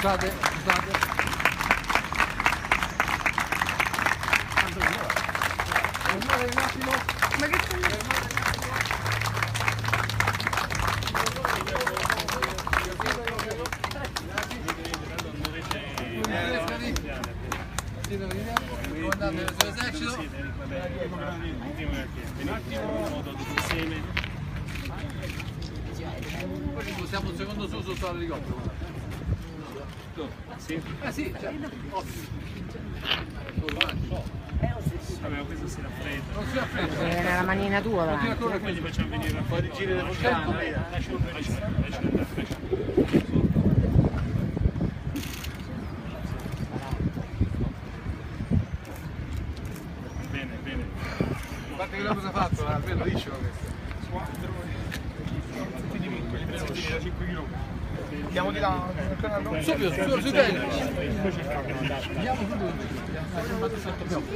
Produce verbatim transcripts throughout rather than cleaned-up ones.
Scusate, scusate. Fermate un attimo. Ma che stai? Comandante del suo esercito. Poi ci possiamo un secondo su sotto l'elicottero. Sì? Eh sì, certo. Vabbè, questo si raffredda. Non si raffredda. È nella manina tua davanti. Continua a Poi gli facciamo venire un po' di giri del Certo. lascialo andare, lascialo. Bene, bene. Guarda che cosa ha fatto, almeno liscio questo. Andiamo di là, Subito, subito, sui piedi. Andiamo subito. Andiamo fatto sotto più.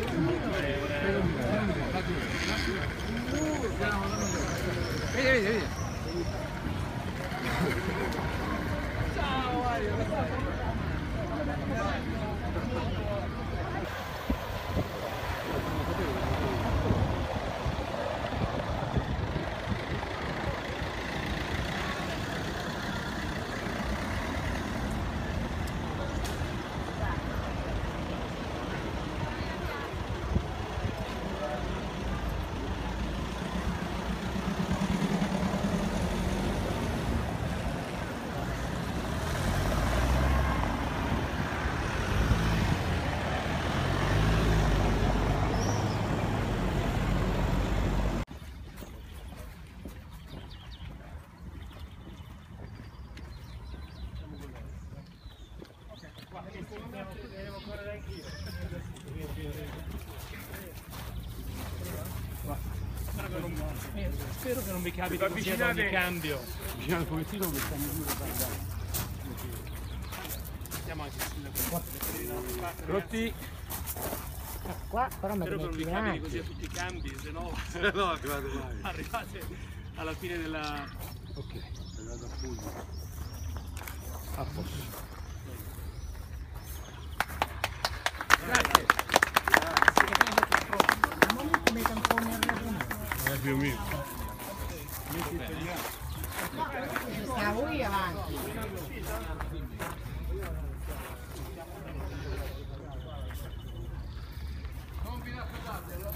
Vedi, vedi, vedi. Ciao Mario. Spero che non mi capiti così ad ogni cambio. Vicino al pochettino che stanno due Siamo anche sulla Pronti? Qua però mi Spero che non mi metti capiti davanti. così a tutti i cambi, se no No, arrivate mai. arrivate alla fine della... Ok, arrivate a Puglia. A posto. Grazie. Come tamponi a ragione. Eh, più o meno. Sta voi avanti. Non vi raffreddate,